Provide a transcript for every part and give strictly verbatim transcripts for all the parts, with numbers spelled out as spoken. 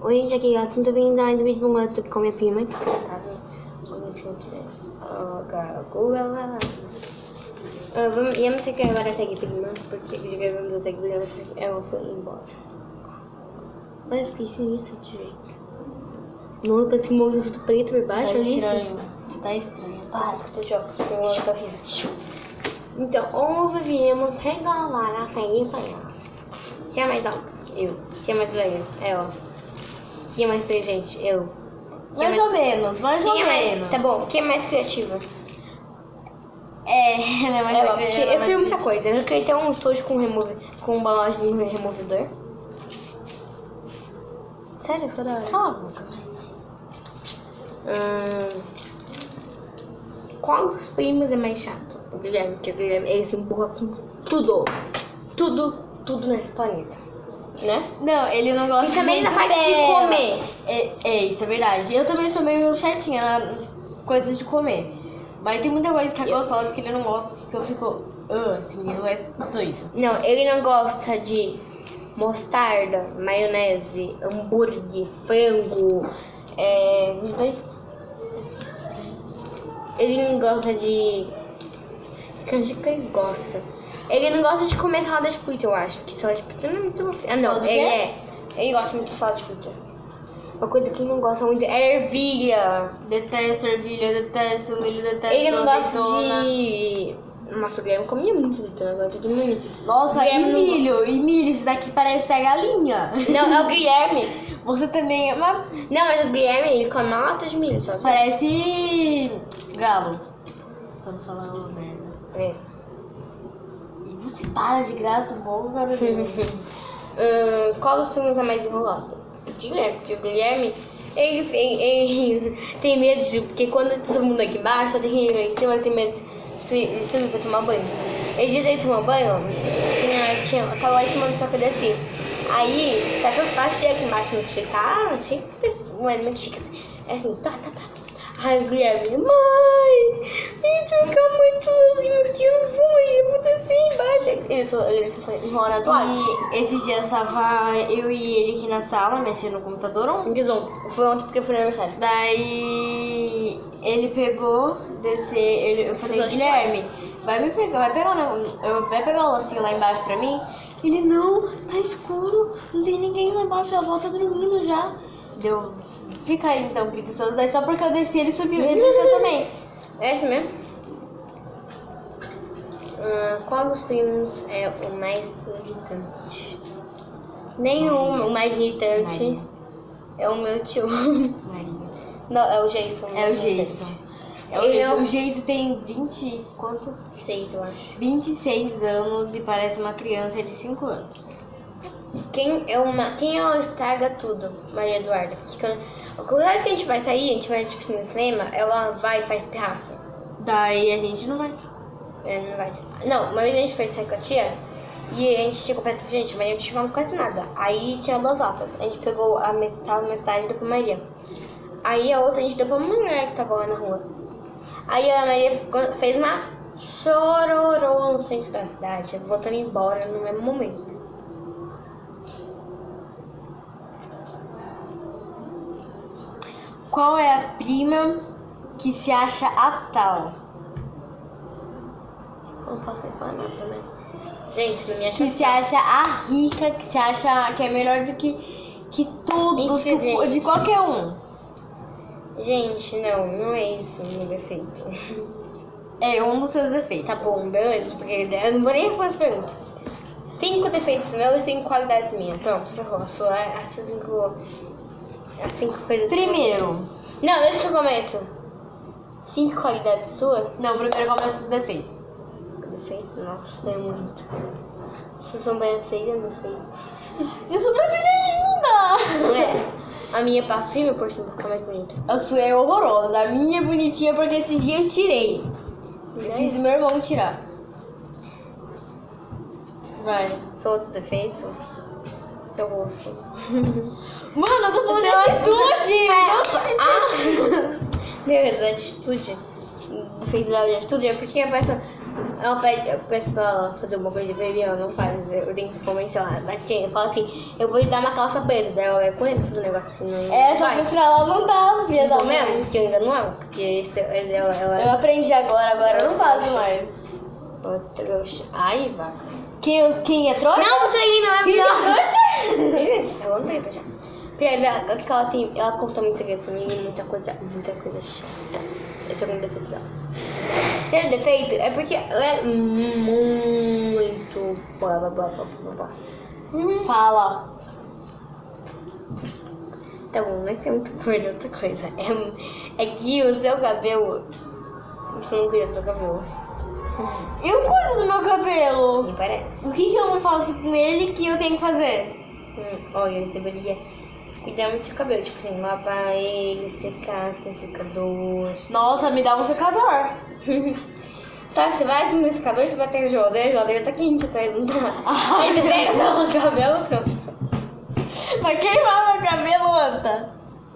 Oi, gente, aqui é a Tinta Bem da vídeo de um com a minha prima aqui em casa. Com a minha prima aqui. Ah, vamos, eu não sei o que agora a tag prima, porque eu gravando a tag prima, ela foi embora. Olha, eu fiquei sem isso direito. Não, parece que morreu tudo preto por baixo, olha isso. Você tá estranho. Você tá estranho. Para, tô de óculos, porque eu tô rindo. Então, hoje viemos regalar a tag prima. Quem é mais alto? Eu. Quem é mais velho? Ela. Quem é mais inteligente? Eu. Quem mais, mais ou menos, mais ou é mais... menos. Tá bom, quem é mais criativa? É, ela é mais ela, criativa. Eu criei muita coisa. Eu criei até um estojo com, remove... com embalagem de removedor. Sério, foi da hora. Cala a boca, vai. Hum... Qual dos primos é mais chato? O Guilherme, porque o Guilherme ele se empurra com tudo. Tudo, tudo nesse planeta. Né? Não, ele não gosta e também muito na parte dela. de comer. É, é, isso é verdade. Eu também sou meio chatinha na coisas de comer. Mas tem muita coisa que é gostosa que ele não gosta, que eu fico... Ah, esse menino é doido. Não, ele não gosta de mostarda, maionese, hambúrguer, frango, é... Ele não gosta de... Canjica que ele gosta. Ele não gosta de comer salada de fruta, eu acho. Que salada de fruta não é muito bom. Ah, não, ele é. Ele gosta muito de salada de fruta. Uma coisa que ele não gosta muito é ervilha. Detesto ervilha, detesto milho, detesto ele não azeitona. Gosta de... Nossa, o Guilherme comia muito azeitona agora, tudo milho. Nossa, e milho, não... e milho, isso daqui parece a galinha. Não, é o Guilherme. Você também é uma... Não, mas o Guilherme, ele come uma lata de milho, só. Parece galo. Quando falar uma merda. É. Você para de graça, bom, cara. hum, Qual dos primos é mais enrolado? O Guilherme, porque o Guilherme, ele, ele, ele tem medo de... Porque quando todo mundo aqui embaixo, tem ele em cima, ele tem medo de, de cima pra tomar banho. Ele diz ele tomar banho, tinha, tinha, tava lá em cima do só que eu desci. Aí, tá tudo tá cheio aqui embaixo, muito chique, tá? Chique, não é muito chique assim. É assim, tá, tá, tá. Ai, o Guilherme, mãe, me troca muito sozinho que eu vou, eu vou descer embaixo. Ele só, ele só foi enrolando lá. E esses dias tava eu e ele aqui na sala, mexendo no computador ontem. Foi ontem porque foi aniversário. Daí ele pegou, descer, ele, eu falei, Guilherme, vai me pegar, vai pegar, eu, vai pegar o lacinho lá embaixo pra mim? Ele, não, tá escuro, não tem ninguém lá embaixo, a avó tá dormindo já. Deu, fica aí então, preguiçoso. Daí só porque eu desci, ele subiu, ele desceu também. É esse mesmo? Hum, qual dos primos é o mais irritante? Nenhum, o mais irritante Maria. É o meu tio. Maria. Não, é o Jason. É o Jason. É o, Ele Jason. é o... o Jason tem vinte, quanto? seis, eu acho. vinte e seis anos e parece uma criança de cinco anos. Quem é uma. Quem ela estraga tudo? Maria Eduarda. Porque quando a gente vai sair, a gente vai tipo no cinema, ela vai e faz pirraça. Daí a gente não vai. É, não vai. Não, uma vez a gente foi sair com a tia e a gente tinha comprado gente, mas a gente não tinha quase nada. Aí tinha duas latas. A gente pegou a metade, metade e deu pra Maria. Aí a outra a gente deu pra uma mulher que tava lá na rua. Aí a Maria fez uma chororô no centro da cidade, voltando embora no mesmo momento. Qual é a prima que se acha a tal? Não posso falar nada, né? Gente, não me acha Que se acha a rica, que se acha que é melhor do que, que tudo, Mentira, que, gente. de qualquer um. Gente, não, não é isso o meu defeito. É um dos seus defeitos. Tá bom, beleza, porque eu não vou nem responder essa pergunta. Cinco defeitos meus e cinco qualidades minhas. Pronto, ferrou. A sua, as suas cinco... As cinco coisas... Primeiro. Não, desde que eu começo. Cinco qualidades suas? Não, primeiro começa com os defeitos. Defeito? Nossa, é muito. Se sobrancelha, defeito. E a sobrancelha é linda! Não é? A minha passa rímel por cima pra ficar mais bonita. A sua é horrorosa. A minha é bonitinha porque esses dias eu tirei. Eu fiz o meu irmão tirar. Vai. Seu outro defeito? Seu rosto. Mano, eu tô falando de atitude! É. Ah! Beleza, atitude. Defeito da atitude é porque a pessoa. ela pede, eu peço pra ela fazer uma coisa pra mim, ela não faz. Eu tenho que convencer ela. Mas quem? Eu falo assim, eu vou te dar uma calça preta. Daí ela vai correndo fazer um negócio assim, não É, só vai. que pra ela não dá, filha da Não mãe. mesmo? Porque eu ainda não amo. Porque esse, ela, ela Eu aprendi agora, agora eu não faço mais. Ela trouxa. Ai, vaca. Quem, quem é trouxa? Não, você aí não é Quem é melhor. trouxa? Gente, tá bom tempo já. Porque ela, que ela, tem, ela contou muito segredo pra mim e muita coisa, muita coisa chata. Esse é o segundo defeito dela. Terceiro defeito é porque ela é muito. Blá blá blá blá blá blá. Fala. Tá bom, não é que tem muito coisa, outra coisa. É, é que o seu cabelo. Você não cuida do seu cabelo. Eu cuido do meu cabelo. Me parece. O que, que eu não faço com ele que eu tenho que fazer? Hum, olha, ele deveria cuidar muito do seu cabelo. Tipo assim, lavar ele, secar com secador. Nossa, me dá um secador. Sabe, você vai no secador, você vai ter geladeira, a geladeira tá quente, tá? Não tá. Ah, Aí você pega o cabelo, pronto. Vai queimar meu cabelo, Anta.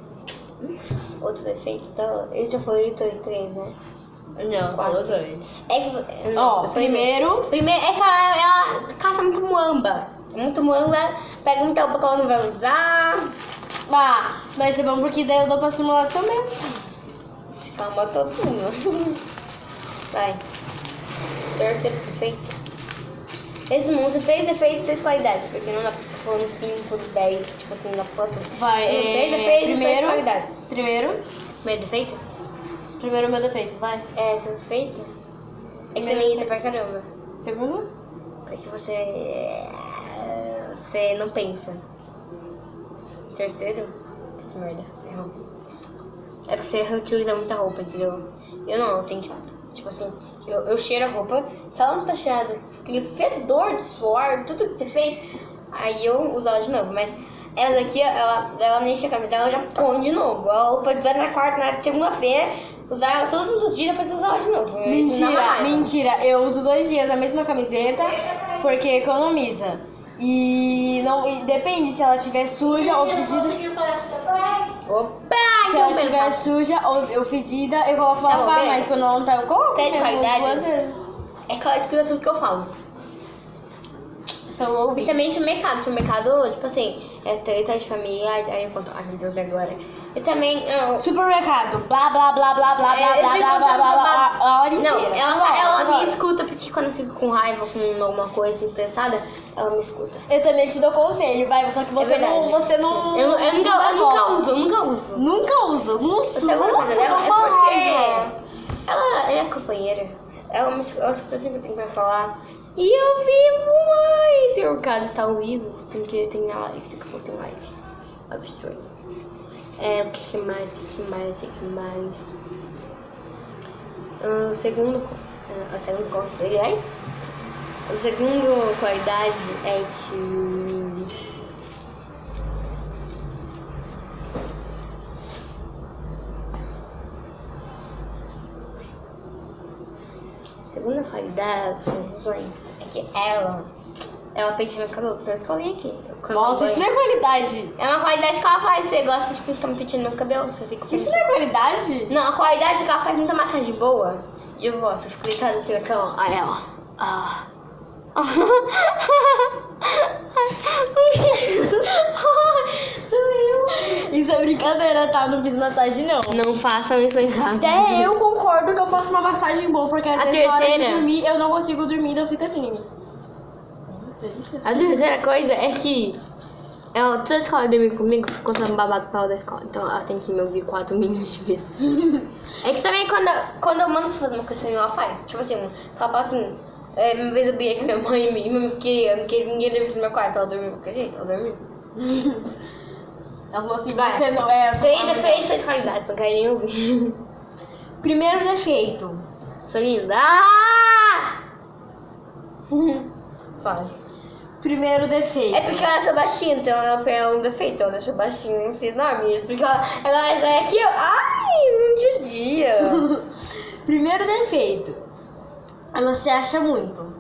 Outro defeito dela, eu já falei de três, né? Não, falou dois. É que. Ó, eu falei primeiro. Primeiro é que ela, ela caça muito muamba. Muito muamba, pega muita roupa que ela não vai usar. Ah, mas é bom porque daí eu dou pra simular também. Ela matou tudo. Vai. Terceiro defeito. Esse mundo tem três defeitos e três qualidades. Porque não dá pra ficar falando cinco, dez, tipo assim, não dá pra falar tudo. Vai, Tem é, três defeitos e três primeiro, qualidades. primeiro, Primeiro defeito? primeiro meu defeito, vai. É, seu defeito? É que você Primeiro me irrita pra caramba. Segundo, Porque você. Você não pensa. Terceiro? Que merda, errou. É porque você reutiliza muita roupa, entendeu? Eu não, eu tenho que. Tipo assim, eu, eu cheiro a roupa, se ela não tá cheirada, aquele fedor de suor, tudo que você fez, aí eu uso ela de novo. Mas ela daqui, ela, ela nem enche a camisa, ela já põe de novo. Ela pode usar na quarta, na segunda-feira, usar ela todos os dias pra usar ela de novo. mentira, mentira. Eu uso dois dias a mesma camiseta porque economiza. E não e depende se ela estiver suja ou fedida. Opa! Se então ela estiver pensa. suja ou, ou fedida, eu coloco pra Tá bom, lavar, beleza. mas quando ela não tá, eu coloco. Três eu coloco duas qualidades? vezes. É que ela escuta tudo que eu falo. São E ouvintes. também supermercado. Supermercado, tipo assim, é treta de família, aí eu conto. Ai meu Deus, agora. E também. Eu, Supermercado, blá blá blá blá blá blá É, blá eu blá fico blá blá blá preocupada. a hora inteira. Não, ela, Toda hora, ela toda me hora. escuta porque quando eu fico com raiva, com alguma coisa assim, estressada, ela me escuta. Eu também te dou conselho, vai, só que você É não, verdade. você não. Eu, eu, nunca, não eu nunca rola. uso, eu nunca uso. Nunca usa. Não A segunda coisa dela é porque ela, ela é companheira. Ela me ela escuta tudo que eu tenho pra falar. E eu vivo mais. Se o caso está ao vivo, tem que ter na live, tem que ter live. Absurdo. É, o que mais, o que mais, o que mais? O segundo, uh, a segunda conselho, ai? O segundo qualidade é que... Segunda qualidade, é que ela, ela penteia meu cabelo toda escolinha aqui. Nossa, isso não é qualidade. É uma qualidade que ela faz, você gosta de ficar me penteando no cabelo, você fica... Isso não é qualidade? Não, a qualidade é que ela faz muita massagem boa. Eu gosto, eu fico deitada assim na cama, olha ela. Ah. Isso é brincadeira, tá? Não fiz massagem, não. Não façam isso em casa. Até eu concordo que eu faço uma massagem boa, porque às A vezes na hora de terceira? dormir eu não consigo dormir, então eu fico assim. Delícia. A terceira coisa é que ela, toda a escola dormir comigo, ficou contando babado pra ela da escola. Então ela tem que me ouvir quatro milhões de vezes. É que também quando, quando eu mando fazer uma coisa pra mim, ela faz. Tipo assim, ela fala assim, é, uma vez eu briguei com minha mãe e me queria, não queria ninguém dormir no meu quarto. Ela dormiu de qualquer jeito, ela dormiu. Ela falou assim, Vai. você não é... Três defeitos, três qualidades, não quero nem ouvir. Primeiro defeito. Sou linda. Ah! Fala. Primeiro defeito. É porque ela é baixinha, então ela é um defeito. Ela deixa baixinha, assim, enorme. Porque ela, ela é aqui, ó. Ai, não judia. Primeiro defeito. Ela se acha muito.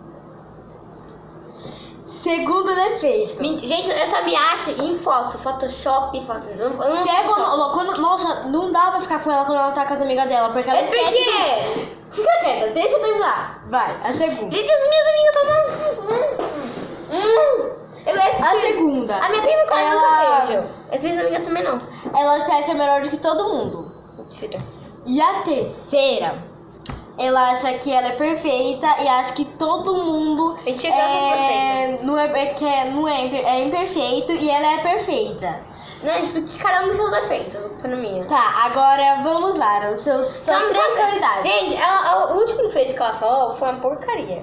Segundo defeito. Men- Gente, eu só me acho em foto, Photoshop, foto. Eu não Que é Photoshop. quando, quando- nossa, não dá pra ficar com ela quando ela tá com as amigas dela, porque ela É esquece. porque Fica quieta, deixa eu terminar. Vai, a segunda. Gente, as minhas amigas estão... Hum, hum. Eu é A segunda. A minha prima quase ela... não beijo. As minhas amigas também não. Ela se acha melhor do que todo mundo. Mentira. E a terceira, ela acha que ela é perfeita e acha que todo mundo Mentira que ela é não é, é, que é, não é, imper- é imperfeito e ela é perfeita. Não, tipo, que cada um dos seus defeitos, a culpa não é minha. Tá, agora vamos lá, os seus, suas Não, três nossa, qualidades. Gente, ela, o último defeito que ela falou foi uma porcaria.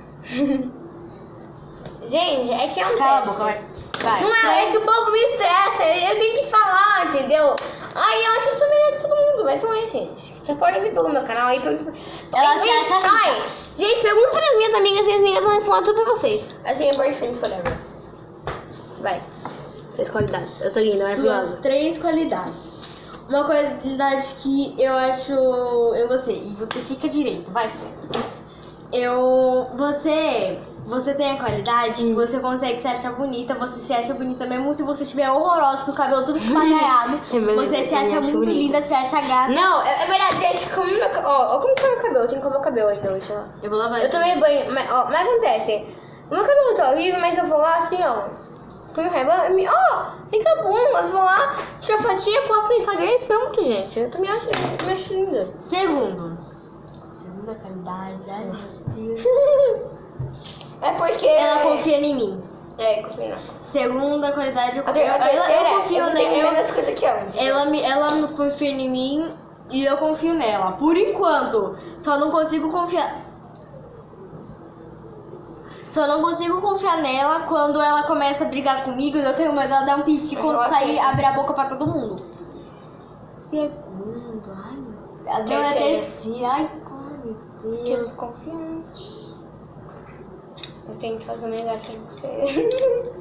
Gente, é que é um Cala a teste. boca, vai. Vai. Não é, é que o povo me estressa, eu tenho que falar, entendeu? Ai, eu acho que eu sou melhor que todo mundo, mas não é, gente. Você pode vir pelo meu canal aí. Pelo... Ela Ai, se gente, acha ai, gente, pergunta para as minhas amigas e as minhas vão responder tudo pra vocês. As minhas boyfriend forever. Vai. Três qualidades. Eu sou linda, Suas maravilhosa. três qualidades. Uma qualidade que eu acho em você, e você fica direito, vai, filha. Eu. Você. Você tem a qualidade que você consegue se achar bonita, você se acha bonita mesmo se você estiver horrorosa, com o cabelo tudo espalhado. É verdade, Você se eu me acha acho muito bonita. linda, se acha gata. Não, é, é verdade, gente. Como meu, ca- ó, ó, como tá meu cabelo? Eu tenho que lavar o cabelo ainda hoje, ó. Eu vou lavar. Eu tomei banho, mas, ó, mas acontece. O meu cabelo tá horrível, mas eu vou lá assim, ó. Com o raiva, eu me- ó, fica bom. Eu vou lá, tiro a fotinha, posto no Instagram e pronto, gente. Eu também acho, eu também acho linda. Segundo. Segunda qualidade, ai meu Deus. É porque. Ela confia em mim. É, confia não. Segunda qualidade, eu, A ter- a eu, terceira, eu, eu confio eu tenho nela. menos coisa que ela. entendeu? Ela, me, ela me confia em mim e eu confio nela. Por enquanto. Só não consigo confiar. Só não consigo confiar nela quando ela começa a brigar comigo e eu tenho medo dela dar um piti quando Eu sair aceito. abrir a boca pra todo mundo. Segundo, ai meu Deus. Não, é Terceira. terceira. Ai, meu Que eu Deus. sou confiante. Eu tenho que fazer melhor que você.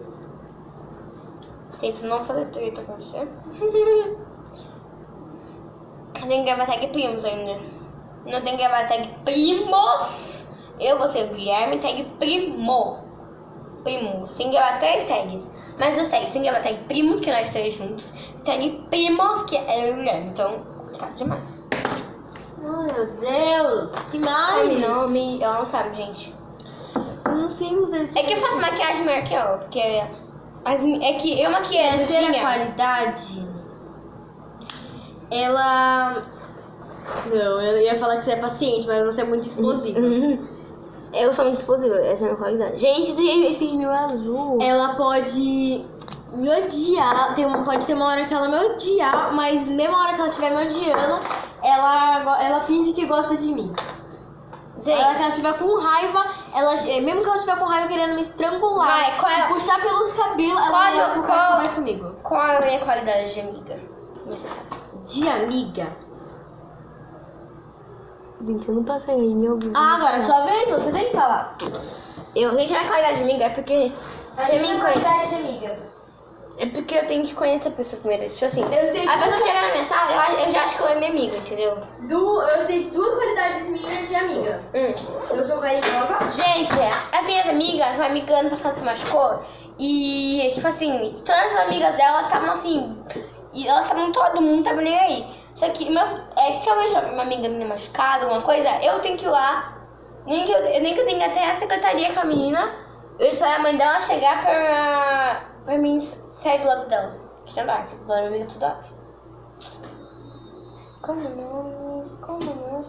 Tento não fazer treta com você. Eu tenho que gravar tag primos ainda. Não tem que gravar tag primos. Eu, você, o Guilherme, tag primo. Primos. Tem que gravar três tags. Mas os tags tem que gravar tag primos, que nós três juntos. Tag primos, que é eu e o Guilherme. Então, complicado demais. Ai, meu Deus. Que Ai, mais? nome, ela não sabe, gente. Eu não sei o É terceiro. que eu faço maquiagem melhor que ela, porque as, mi- é que eu maquiei a Terceira Luzinha. qualidade, ela... Não, eu ia falar que você é paciente, mas você é muito explosiva. Eu sou muito explosiva, essa é a minha qualidade. Gente, tem esse meu azul. Ela pode me odiar, tem uma, pode ter uma hora que ela me odiar, mas mesmo a hora que ela estiver me odiando, ela, go- ela finge que gosta de mim. A Gente, hora que ela estiver com raiva, ela, mesmo que ela estiver com raiva querendo me estrangular, Vai, qual é- me puxar pelos cabelos, ela Qual é- vai ficar qual- mais comigo. qual é a minha qualidade de amiga? Você sabe. De amiga. Gente, eu não passei aí, meu ouvido. Ah, agora sua vez, você tem que falar. Eu, gente, a minha qualidade de amiga é porque. Pra mim, conhe- qualidade de amiga. é porque eu tenho que conhecer a pessoa primeiro. Tipo assim, Eu sei a que pessoa você- chega na minha sala, eu, eu já acho que ela é minha amiga, entendeu? Du, eu sei de duas qualidades minhas de amiga. Hum. Eu sou carinhosa. Gente, as minhas amigas, uma amiga ano passado se machucou e, tipo assim, todas as amigas dela estavam assim, e elas estavam, todo mundo tava nem aí. Só que, meu, é que se eu vejo uma amiga minha machucada, alguma coisa, eu tenho que ir lá, nem que eu, nem que eu tenha até a secretaria com a menina, eu espero a mãe dela chegar pra, pra mim sair do lado dela. Que andar, do lado da minha amiga tudo hora. Como não? Como não?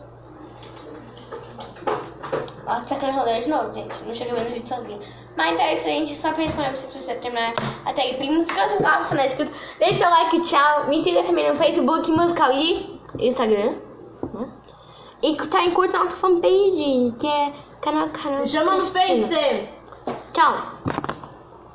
Ó, tá querendo rolar de novo, gente. Não chega vendo o vídeo sozinha. Mas é isso, gente. Só pra responder pra vocês pra vocês terminar a tag primo. Se você não está inscrito, deixe seu like, tchau. Me siga também no Facebook, Musical e Instagram. Né? E também curta a nossa fanpage, que é canal canal. Me chama no Face. Tchau.